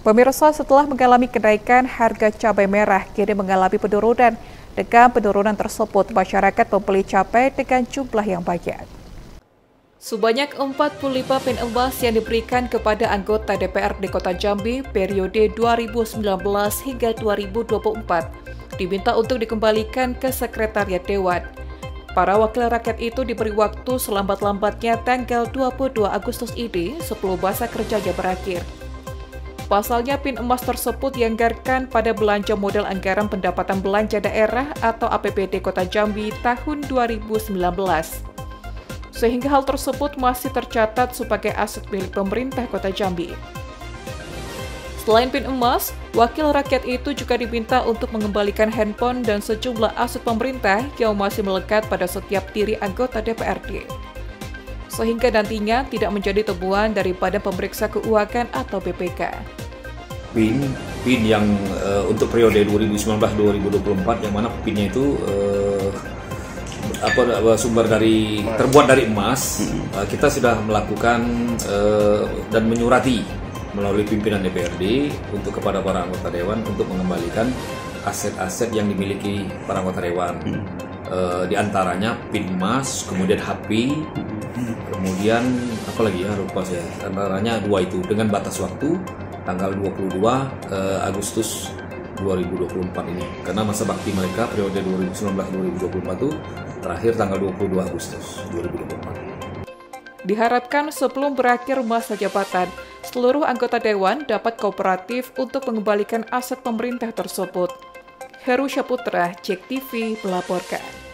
Pemirsa, setelah mengalami kenaikan harga cabai merah, kini mengalami penurunan. Dengan penurunan tersebut, masyarakat membeli cabai dengan jumlah yang banyak. Sebanyak 45 pin emas yang diberikan kepada anggota DPRD Kota Jambi periode 2019 hingga 2024 diminta untuk dikembalikan ke Sekretariat Dewan. Para wakil rakyat itu diberi waktu selambat-lambatnya tanggal 22 Agustus ini sebelum masa kerjanya berakhir. Pasalnya, pin emas tersebut dianggarkan pada belanja modal anggaran pendapatan belanja daerah atau APBD Kota Jambi tahun 2019. Sehingga hal tersebut masih tercatat sebagai aset milik pemerintah Kota Jambi. Selain pin emas, wakil rakyat itu juga diminta untuk mengembalikan handphone dan sejumlah aset pemerintah yang masih melekat pada setiap diri anggota DPRD. Sehingga nantinya tidak menjadi temuan dari Badan Pemeriksa Keuangan atau BPK. PIN yang untuk periode 2019-2024 yang mana PIN-nya itu terbuat dari emas. Kita sudah melakukan dan menyurati melalui pimpinan DPRD untuk kepada para anggota dewan untuk mengembalikan aset-aset yang dimiliki para anggota dewan. Di antaranya PIN emas, kemudian HP, kemudian apa lagi ya, lupa saya. Antaranya dua itu dengan batas waktu tanggal 22 Agustus 2024 ini. Karena masa bakti mereka periode 2019-2024 itu terakhir tanggal 22 Agustus 2024. Diharapkan sebelum berakhir masa jabatan, seluruh anggota dewan dapat kooperatif untuk mengembalikan aset pemerintah tersebut. Heru Syaputra, JEK TV melaporkan.